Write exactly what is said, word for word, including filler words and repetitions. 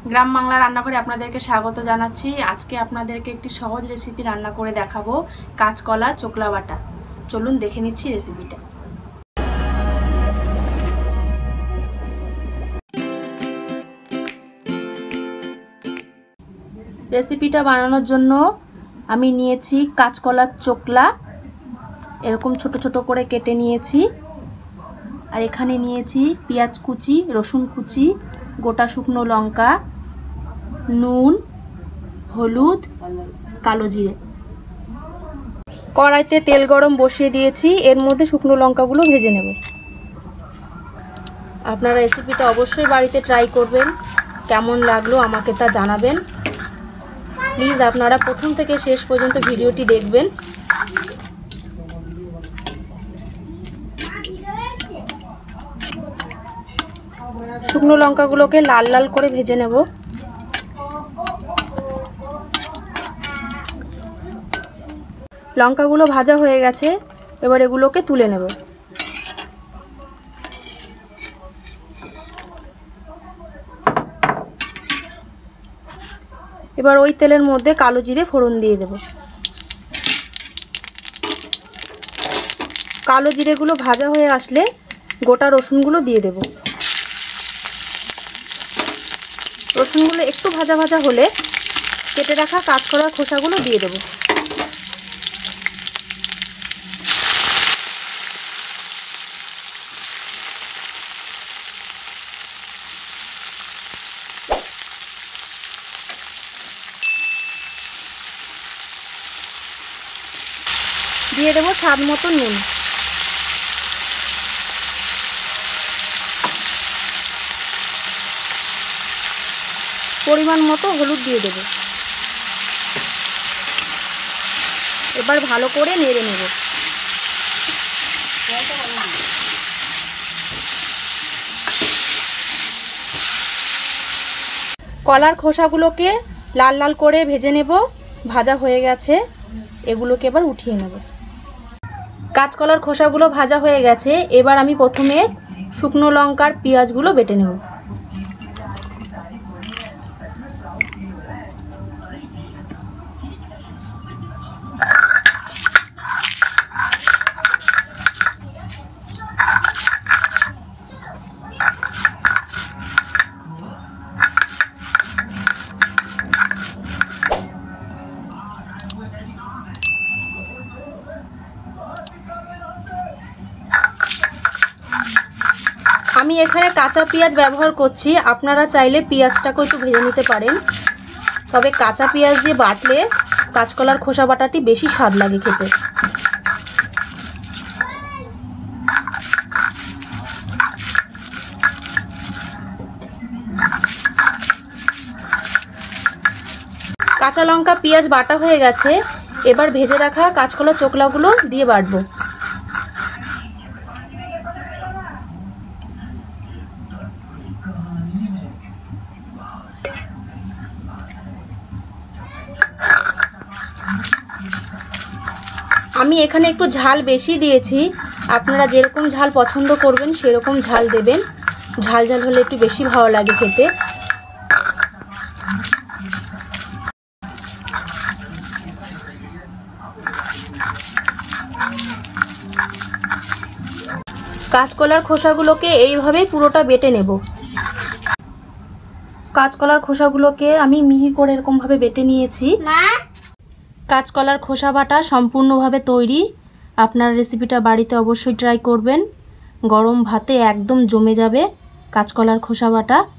গ্রাম বাংলা রান্নাঘরে আপনাদেরকে স্বাগত জানাচ্ছি। আজকে আপনাদেরকে একটি সহজ রেসিপি রান্না করে দেখাবো, কাঁচকলা চোকলা বাটা। চলুন দেখে নিচ্ছি রেসিপিটা। রেসিপিটা বানানোর জন্য আমি নিয়েছি কাঁচকলার চোকলা, এরকম ছোট ছোট করে কেটে নিয়েছি। আর এখানে নিয়েছি পেঁয়াজ কুচি, রসুন কুচি, গোটা শুকনো লঙ্কা, নুন, হলুদ, কালো জিরে। কড়াইতে তেল গরম বসিয়ে দিয়েছি, এর মধ্যে শুকনো লঙ্কাগুলো ভেজে নেব। আপনারা রেসিপিটা অবশ্যই বাড়িতে ট্রাই করবেন, কেমন লাগলো আমাকে তা জানাবেন। প্লিজ আপনারা প্রথম থেকে শেষ পর্যন্ত ভিডিওটি দেখবেন। শুকনো লঙ্কাগুলোকে লাল লাল করে ভেজে নেব। লঙ্কাগুলো ভাজা হয়ে গেছে, এবার এগুলোকে তুলে নেব। এবার ওই তেলের মধ্যে কালো জিরে ফোড়ন দিয়ে দেব। কালো জিরেগুলো ভাজা হয়ে আসলে গোটা রসুনগুলো দিয়ে দেব। রসুনগুলো একটু ভাজা ভাজা হলে কেটে রাখা কাঁচকলার খোসাগুলো দিয়ে দেব। দিয়ে দেবো স্বাদ মতো নুন। পরিমাণ মতো হলুদ দিয়ে দেব। এবার ভালো করে নেড়ে নেব। কলার খোসাগুলোকে লাল লাল করে ভেজে নেব। ভাজা হয়ে গেছে, এগুলোকে এবার উঠিয়ে নেব। কাঁচকলার খোসাগুলো ভাজা হয়ে গেছে, এবার আমি প্রথমে শুকনো লঙ্কার পেঁয়াজগুলো বেটে নেব। আমি এখানে কাঁচা পেঁয়াজ ব্যবহার করছি, আপনারা চাইলে পেঁয়াজটাকে একটু ভেজে নিতে পারেন। তবে কাঁচা পেঁয়াজ দিয়ে বাটলে কাঁচকলার খোসা বাটাটি বেশি স্বাদ লাগে খেতে। কাঁচা লঙ্কা পেঁয়াজ বাটা হয়ে গেছে, এবার ভেজে রাখা কাঁচকলা চোকলাগুলো দিয়ে বাটবো। আমি এখানে একটু ঝাল বেশি দিয়েছি, আপনারা যেরকম ঝাল পছন্দ করবেন সেরকম ঝাল দেবেন। ঝাল ঝাল হলে একটু বেশি ভালো লাগে খেতে। কাঁচকলার খোসাগুলোকে এইভাবেই পুরোটা বেটে নেব। কাঁচকলার খোসাগুলোকে আমি মিহি করে এরকমভাবে বেটে নিয়েছি। কাঁচকলার খোসা বাটা সম্পূর্ণভাবে তৈরি। আপনার রেসিপিটা বাড়িতে অবশ্যই ট্রাই করবেন। গরম ভাতে একদম জমে যাবে কাঁচকলার খোসা বাটা।